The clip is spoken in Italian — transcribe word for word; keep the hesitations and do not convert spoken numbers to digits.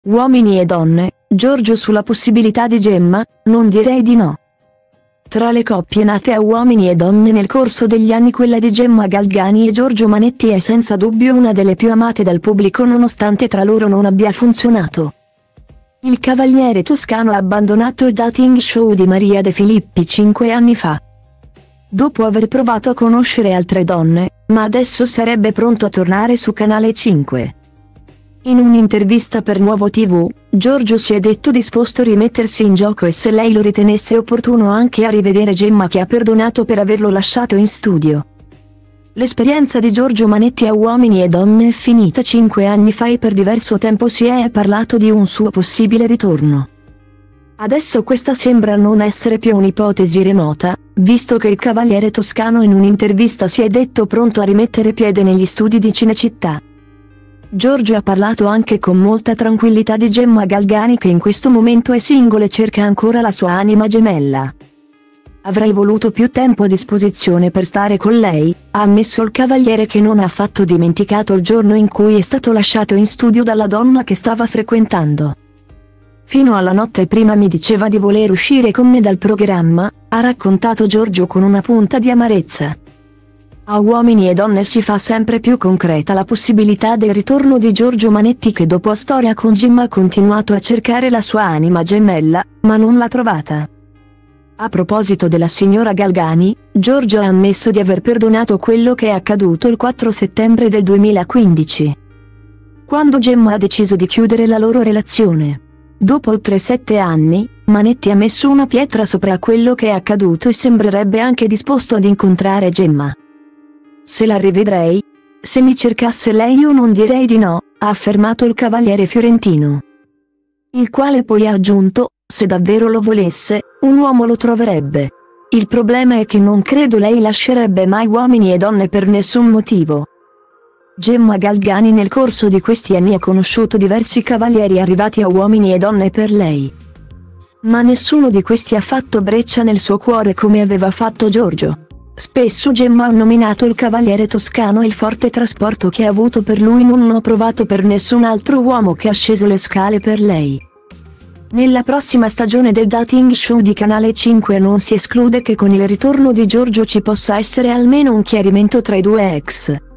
Uomini e donne, Giorgio sulla possibilità di Gemma, non direi di no. Tra le coppie nate a Uomini e Donne nel corso degli anni quella di Gemma Galgani e Giorgio Manetti è senza dubbio una delle più amate dal pubblico nonostante tra loro non abbia funzionato. Il cavaliere toscano ha abbandonato il dating show di Maria De Filippi cinque anni fa. Dopo aver provato a conoscere altre donne, ma adesso sarebbe pronto a tornare su Canale cinque. In un'intervista per Nuovo tivù, Giorgio si è detto disposto a rimettersi in gioco e se lei lo ritenesse opportuno anche a rivedere Gemma che ha perdonato per averlo lasciato in studio. L'esperienza di Giorgio Manetti a Uomini e Donne è finita cinque anni fa e per diverso tempo si è parlato di un suo possibile ritorno. Adesso questa sembra non essere più un'ipotesi remota, visto che il cavaliere toscano in un'intervista si è detto pronto a rimettere piede negli studi di Cinecittà. Giorgio ha parlato anche con molta tranquillità di Gemma Galgani che in questo momento è single e cerca ancora la sua anima gemella. Avrei voluto più tempo a disposizione per stare con lei, ha ammesso il cavaliere che non ha affatto dimenticato il giorno in cui è stato lasciato in studio dalla donna che stava frequentando. Fino alla notte prima mi diceva di voler uscire con me dal programma, ha raccontato Giorgio con una punta di amarezza. A Uomini e Donne si fa sempre più concreta la possibilità del ritorno di Giorgio Manetti che dopo la storia con Gemma ha continuato a cercare la sua anima gemella, ma non l'ha trovata. A proposito della signora Galgani, Giorgio ha ammesso di aver perdonato quello che è accaduto il quattro settembre del duemilaquindici. Quando Gemma ha deciso di chiudere la loro relazione. Dopo oltre sette anni, Manetti ha messo una pietra sopra quello che è accaduto e sembrerebbe anche disposto ad incontrare Gemma. Se la rivedrei? Se mi cercasse lei io non direi di no, ha affermato il cavaliere fiorentino. Il quale poi ha aggiunto, se davvero lo volesse, un uomo lo troverebbe. Il problema è che non credo lei lascerebbe mai Uomini e Donne per nessun motivo. Gemma Galgani nel corso di questi anni ha conosciuto diversi cavalieri arrivati a Uomini e Donne per lei. Ma nessuno di questi ha fatto breccia nel suo cuore come aveva fatto Giorgio. Spesso Gemma ha nominato il cavaliere toscano e il forte trasporto che ha avuto per lui non ho provato per nessun altro uomo che ha sceso le scale per lei. Nella prossima stagione del dating show di Canale cinque non si esclude che con il ritorno di Giorgio ci possa essere almeno un chiarimento tra i due ex.